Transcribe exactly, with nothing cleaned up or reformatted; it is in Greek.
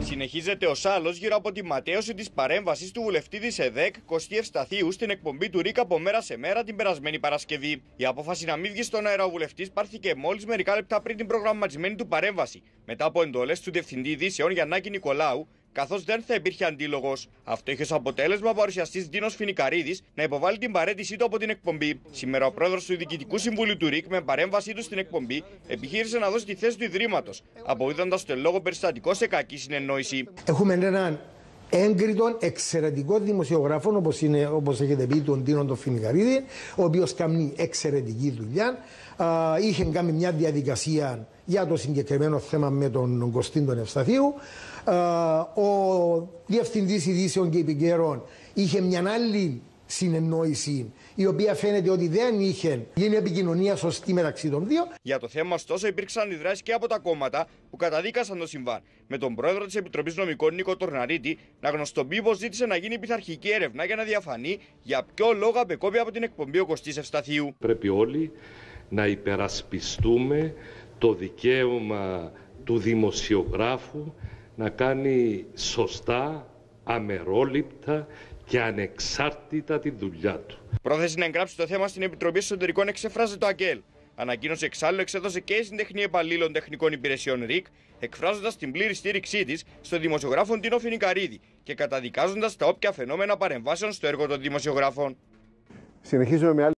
Συνεχίζεται ο σάλος γύρω από τη ματαίωση της παρέμβασης του βουλευτή της ΕΔΕΚ Κωστή Ευσταθίου στην εκπομπή του ΡΙΚ από μέρα σε μέρα την περασμένη Παρασκευή. Η απόφαση να μην βγει στον αέρα ο βουλευτής πάρθηκε μόλις μερικά λεπτά πριν την προγραμματισμένη του παρέμβαση, μετά από εντολές του Διευθυντή Ειδήσεων Γιαννάκη Νικολάου, καθώς δεν θα υπήρχε αντίλογος. Αυτό είχε ως αποτέλεσμα ο παρουσιαστής Ντίνος Φινικαρίδης να υποβάλει την παραίτησή του από την εκπομπή. Σήμερα ο πρόεδρος του Διοικητικού Συμβουλίου του ΡΙΚ, με παρέμβασή του στην εκπομπή, επιχείρησε να δώσει τη θέση του Ιδρύματος, αποδίδοντας το λόγο περιστατικό σε κακή συνεννόηση. Έχουμε έναν έγκριτον, εξαιρετικό δημοσιογράφο, όπως, είναι, όπως έχετε πει, τον Ντίνο τον Φινικαρίδη, ο οποίος κάνει εξαιρετική δουλειά. Α, είχε κάνει μια διαδικασία για το συγκεκριμένο θέμα με τον Κωστή τον Ευσταθίου. Ο Διευθυντής Ειδήσεων και Επικαιρών είχε μια άλλη συνεννόηση, η οποία φαίνεται ότι δεν είχε γίνει επικοινωνία σωστή μεταξύ των δύο. Για το θέμα, ωστόσο, υπήρξαν αντιδράσεις και από τα κόμματα που καταδίκασαν το συμβάν, με τον πρόεδρο της Επιτροπής Νομικών Νίκο Τορναρίτη να γνωστοποιεί πως ζήτησε να γίνει πειθαρχική έρευνα για να διαφανεί για ποιο λόγο απεκόπη από την εκπομπή ο Κωστής Ευσταθίου. Πρέπει όλοι να υπερασπιστούμε το δικαίωμα του δημοσιογράφου να κάνει σωστά, αμερόληπτα και ανεξάρτητα τη δουλειά του. Πρόθεση να εγγράψει το θέμα στην Επιτροπή Εσωτερικών εξέφραζε το ΑΚΕΛ. Ανακοίνωση εξάλλου εξέδωσε και η Συντεχνή Επαλλήλων Τεχνικών Υπηρεσιών ΡΙΚ, εκφράζοντας την πλήρη στήριξή της στον δημοσιογράφο Ντίνο Φινικαρίδη και καταδικάζοντας τα όποια φαινόμενα παρεμβάσεων στο έργο των δημοσιογράφων. Συνεχίζουμε με άλλη